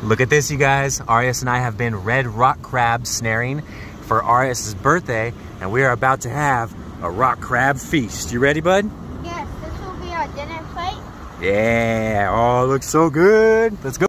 Look at this, you guys. Arias and I have been red rock crab snaring for Arias's birthday, and we are about to have a rock crab feast. You ready, bud? Yes, this will be our dinner plate. Yeah, oh, it looks so good. Let's go.